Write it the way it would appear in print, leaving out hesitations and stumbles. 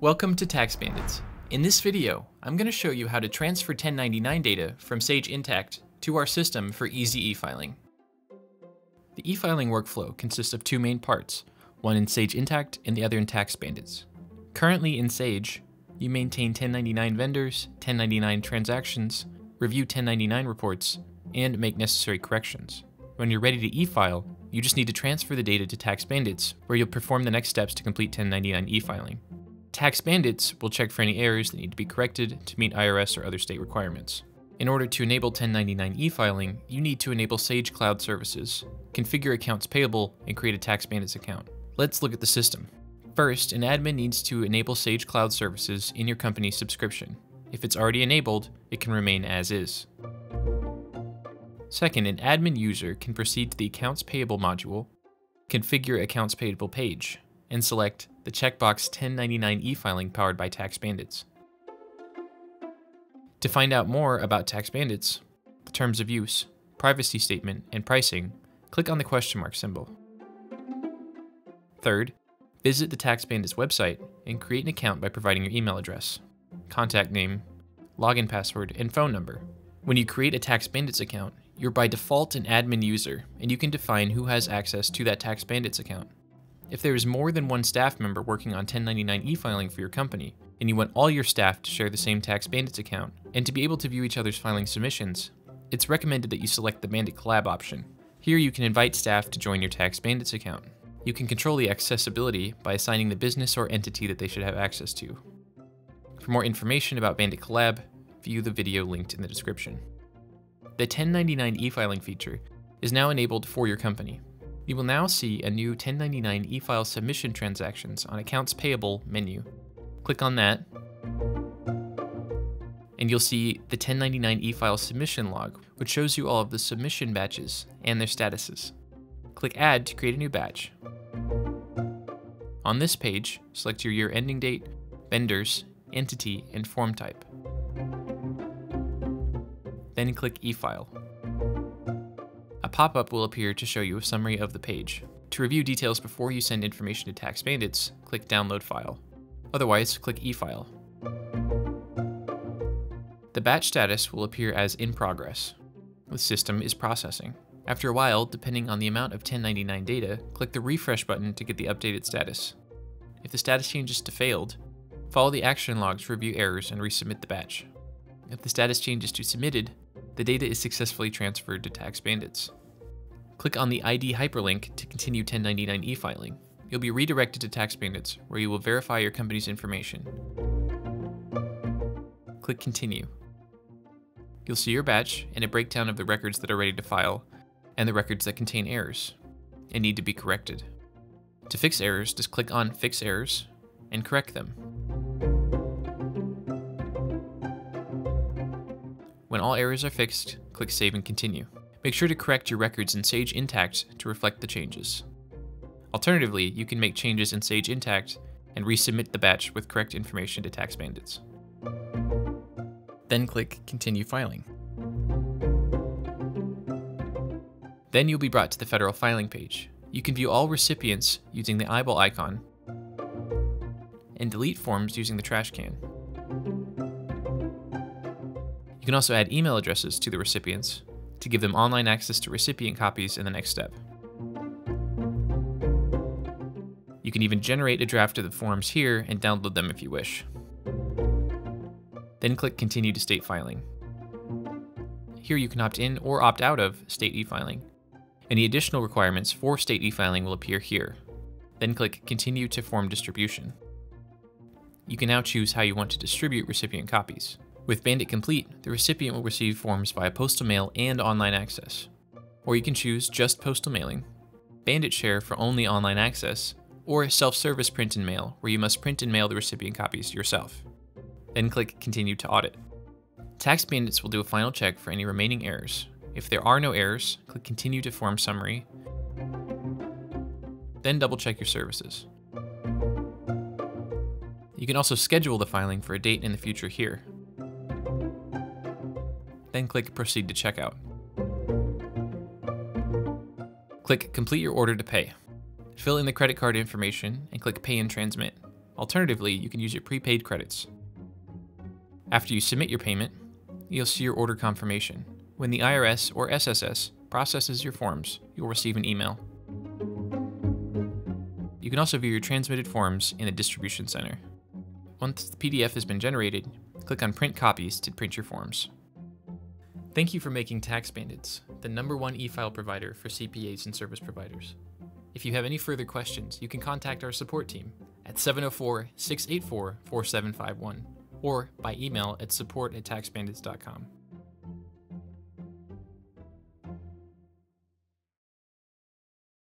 Welcome to TaxBandits. In this video, I'm going to show you how to transfer 1099 data from Sage Intacct to our system for easy e-filing. The e-filing workflow consists of two main parts, one in Sage Intacct and the other in TaxBandits. Currently in Sage, you maintain 1099 vendors, 1099 transactions, review 1099 reports, and make necessary corrections. When you're ready to e-file, you just need to transfer the data to TaxBandits, where you'll perform the next steps to complete 1099 e-filing. TaxBandits will check for any errors that need to be corrected to meet IRS or other state requirements. In order to enable 1099 e-filing, you need to enable Sage Cloud Services, configure accounts payable, and create a TaxBandits account. Let's look at the system. First, an admin needs to enable Sage Cloud Services in your company's subscription. If it's already enabled, it can remain as is. Second, an admin user can proceed to the Accounts Payable module, configure Accounts Payable page, and select the checkbox 1099 e-filing powered by TaxBandits. To find out more about TaxBandits, the terms of use, privacy statement, and pricing, click on the question mark symbol. Third, visit the TaxBandits website and create an account by providing your email address, contact name, login password, and phone number. When you create a TaxBandits account, you're by default an admin user, and you can define who has access to that TaxBandits account. If there is more than one staff member working on 1099 e-filing for your company, and you want all your staff to share the same TaxBandits account, and to be able to view each other's filing submissions, it's recommended that you select the Bandit Collab option. Here you can invite staff to join your TaxBandits account. You can control the accessibility by assigning the business or entity that they should have access to. For more information about Bandit Collab, view the video linked in the description. The 1099 e-filing feature is now enabled for your company. You will now see a new 1099 e-file submission transactions on Accounts Payable menu. Click on that, and you'll see the 1099 e-file submission log, which shows you all of the submission batches and their statuses. Click Add to create a new batch. On this page, select your year ending date, vendors, entity, and form type. Then click e-file. A pop-up will appear to show you a summary of the page. To review details before you send information to TaxBandits, click Download File. Otherwise, click e-file. The batch status will appear as in progress. The system is processing. After a while, depending on the amount of 1099 data, click the refresh button to get the updated status. If the status changes to failed, follow the action logs to review errors and resubmit the batch. If the status changes to submitted, the data is successfully transferred to TaxBandits. Click on the ID hyperlink to continue 1099 e-filing. You'll be redirected to TaxBandits, where you will verify your company's information. Click Continue. You'll see your batch and a breakdown of the records that are ready to file, and the records that contain errors and need to be corrected. To fix errors, just click on Fix Errors and correct them. When all errors are fixed, click Save and Continue. Make sure to correct your records in Sage Intacct to reflect the changes. Alternatively, you can make changes in Sage Intacct and resubmit the batch with correct information to TaxBandits. Then click Continue Filing. Then you'll be brought to the federal filing page. You can view all recipients using the eyeball icon and delete forms using the trash can. You can also add email addresses to the recipients to give them online access to recipient copies in the next step. You can even generate a draft of the forms here and download them if you wish. Then click Continue to State Filing. Here you can opt in or opt out of state e-filing. Any additional requirements for state e-filing will appear here. Then click Continue to Form Distribution. You can now choose how you want to distribute recipient copies. With Bandit Complete, the recipient will receive forms via postal mail and online access. Or you can choose just postal mailing, Bandit Share for only online access, or self-service print and mail, where you must print and mail the recipient copies yourself. Then click Continue to Audit. TaxBandits will do a final check for any remaining errors. If there are no errors, click Continue to Form Summary, then double-check your services. You can also schedule the filing for a date in the future here. Then click Proceed to Checkout. Click Complete your order to pay. Fill in the credit card information and click Pay and Transmit. Alternatively, you can use your prepaid credits. After you submit your payment, you'll see your order confirmation. When the IRS or SSS processes your forms, you'll receive an email. You can also view your transmitted forms in the distribution center. Once the PDF has been generated, click on Print Copies to print your forms. Thank you for making TaxBandits the #1 e-file provider for CPAs and service providers. If you have any further questions, you can contact our support team at 704-684-4751 or by email at support@taxbandits.com.